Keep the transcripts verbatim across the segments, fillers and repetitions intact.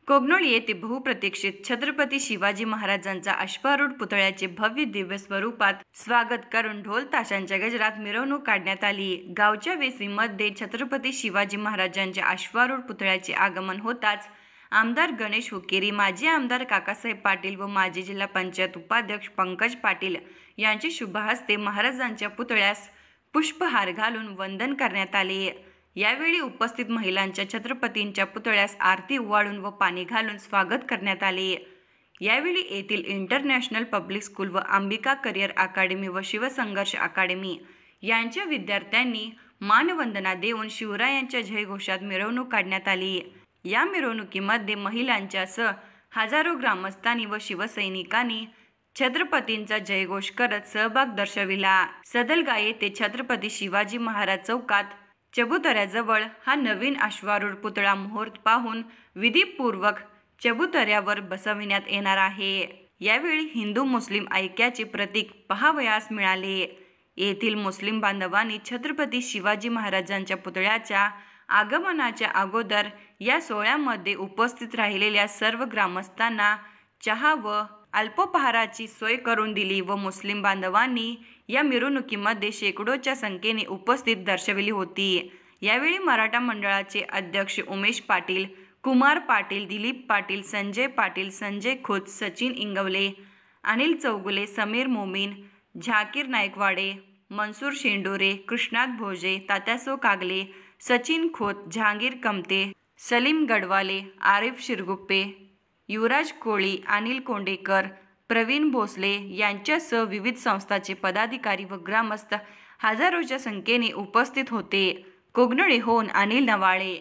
कोगनोळ येथे बहुप्रतीक्षित छत्रपती शिवाजी महाराजांचा अश्वारूढ पुतळ्याचे भव्य दिव्य स्वरूपात स्वागत करून ढोल ताशांच्या गजरात मिरवणूक काढण्यात आली। गावच्या वेसवीमध्ये छत्रपती शिवाजी महाराजांच्या अश्वारूढ पुतळ्याचे आगमन होताच आमदार गणेश हुक्केरी, माजी आमदार काकासाहेब पाटील व माजी जिल्हा पंचायत उपाध्यक्ष पंकज पाटील यांच्या शुभ हस्ते महाराजांच्या पुतळ्यास पुष्पहार घालून वंदन करण्यात आले। यावेळी उपस्थित महिलांच्या छत्रपतींच्या पुतळ्यास आरती ओवाळून व पाणी घालून स्वागत करण्यात आले। यावेळी येथील इंटरनॅशनल पब्लिक स्कूल व अंबिका करिअर अकादमी व शिवसंघर्ष अकादमी यांच्या विद्यार्थ्यांनी मानवंदना देऊन शिवरायांच्या जयघोषात मिरवणूक काढण्यात आली। या मिरवणुकीमध्ये महिलांच्यासह हजारो ग्रामस्थांनी व शिवसैनिकांनी छत्रपतींचा जयघोष करत सहभाग दर्शविला। सदलगा येथे छत्रपती शिवाजी महाराज चौकात चबुतऱ्याजवळ हा नवीन अश्वारूढ पुतळा मुहूर्त पाहून विधीपूर्वक चबुतऱ्यावर बसविण्यात येणार आहे। यावेळी हिंदू मुस्लिम ऐक्याचे प्रतीक पाहावयास मिळाले। येथील मुस्लिम बांधवांनी छत्रपती शिवाजी महाराजांच्या पुतळ्याच्या आगमनाच्या अगोदर या सोहळ्यामध्ये उपस्थित राहिलेल्या सर्व ग्रामस्थांना चहा व अल्पोपहाराची सोय करून दिली व मुस्लिम बांधवांनी या मिरवणुकीमध्ये शेकडोच्या संख्येने उपस्थित दर्शविली होती। यावेळी मराठा मंडळाचे अध्यक्ष उमेश पाटील, कुमार पाटील, दिलीप पाटील, संजय पाटील, संजय खोत, सचिन इंगवले, अनिल चौगुले, समीर मोमीन, झाकीर नायकवाडे, मनसूर शेंडोरे, कृष्णात भोजे, तात्यासो कागले, सचिन खोत, जहांगीर कमते, सलीम गडवाले, आरिफ शिरगुप्पे, युवराज कोळी, अनिल कोंडेकर, प्रवीण भोसले यांच्यासह विविध संस्थांचे पदाधिकारी व ग्रामस्थ हजारोच्या संख्येने उपस्थित होते। कोगनोळहून अनिल नवाळे।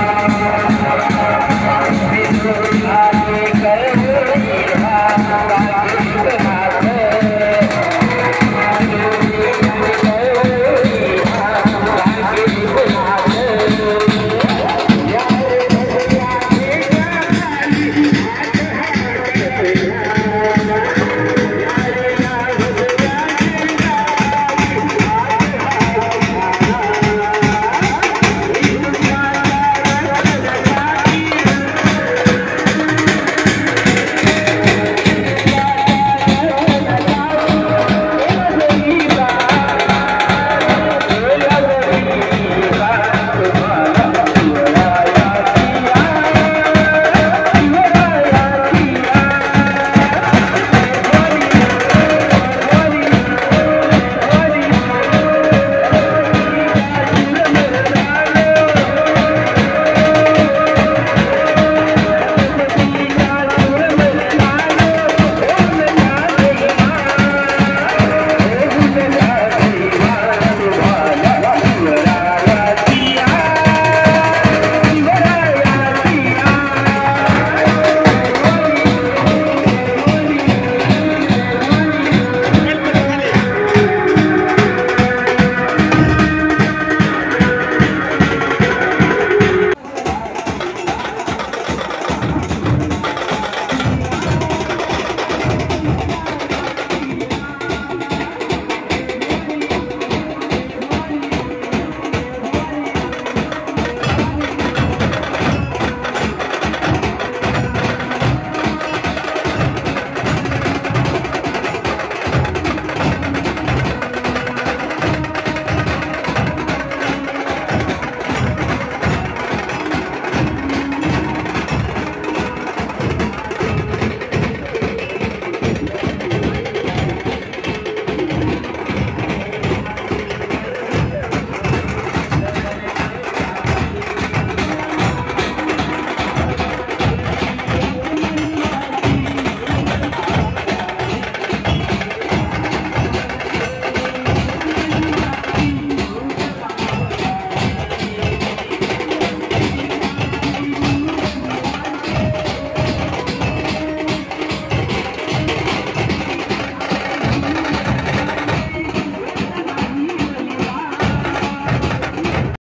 कर